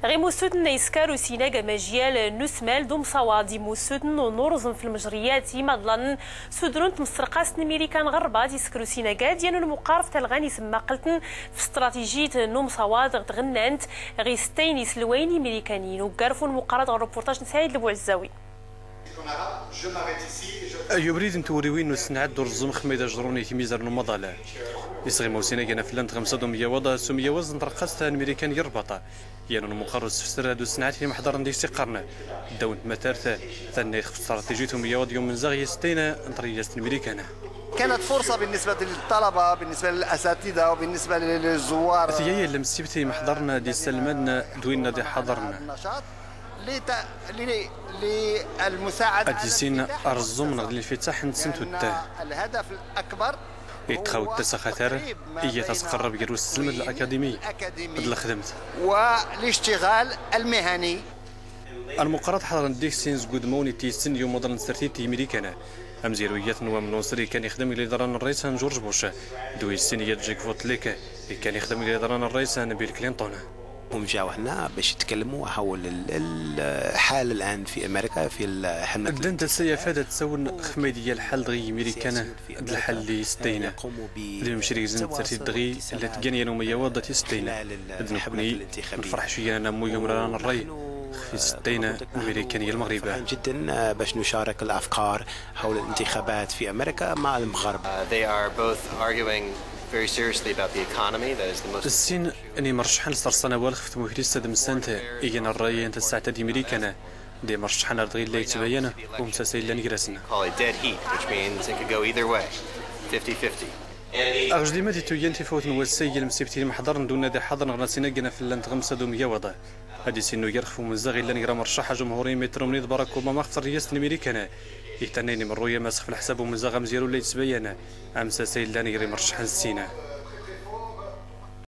غي موسودن يسكارو سيناغا مجيال نسمال دوم صوادي موسودن ونورزن في المجريات مضلن سودرون تمسرقاس نميريكان غربا يسكرو سيناغا ديال المقارف تلغاني سما قلتن في استراتيجية نوم صواد غنانت غي ستين سلويني ميريكانيين وقارفون مقارنة الروبورتاج نسعيد البوعزاوي. يبريد نتوريوين نسنعد دور الزم خميدة جروني كميزر نمضالة يصغي موسينا كنا فلان تغمصدو مية وضع سمية وزن ترقصتها الميريكان يربطا يعني المقرص في السر هادو سنعات في محضر ندي سيقرنا داون متارثة ثاني في استراتيجيتهم مية وضع يوم من زاغي ستينا نطرياست الميريكان. كانت فرصة بالنسبة للطلبة، بالنسبة للأساتذة وبالنسبة للزوار. ثيايا لما سيبتي محضرنا دي سلمنا دوينا دي حضرنا للمساعدة أديسين أرزم نغلي الفتاح نتسنتو التاه الهدف الأكبر يتخاو التسخثار إيا تسقرب يروس السلم الأكاديمي بدل خدمت والاشتغال المهني. المقارنة حضر نديك سينز قدموني تيسن يوم مدرن سرتيتي أمريكانا أمزيرويات نوام نوصري كان يخدم إلى دران الرئيس جورج بوش دوي السنية جيك فوتليك كان يخدم إلى دران الرئيس بيل كلينتون. هم جاوا هنا باش يتكلموا حول الحال الان في امريكا في الحمله الدنت السيافه تسون خميديه الحل دغي امريكانا الحل اللي ستينا اللي مشري زين ترتيب دغي اللي تقني يوميه وضت ستينا نحبني نفرح شويه انا مو يوم رانا الري في ستينا امريكانيه المغربيه جدا باش نشارك الافكار حول الانتخابات في امريكا مع المغرب. السين اني مرشحان لسرسانه والخ في موكري استاد مسانته اينا الراي انت الساعه دي امريكانا دي مرشحان ارضي اللي يتبين ومساسيل لان جراسنا اغجدي ما تيتوين فوت نوسي المسيبتي المحضر دون دي حضر غناسينا قنا في اللي نتغمس دو 100 وضع هادي سينو يرخف ومزاغي لان يرى مرشحه جمهوريه مترو منيد باراك اوباما اختار رئاسه الامريكان يهتنيني من رؤيه ماسخ في الحساب ومزاغ مزيرو اللي يتبين امساسيل لان يري مرشحان السينا.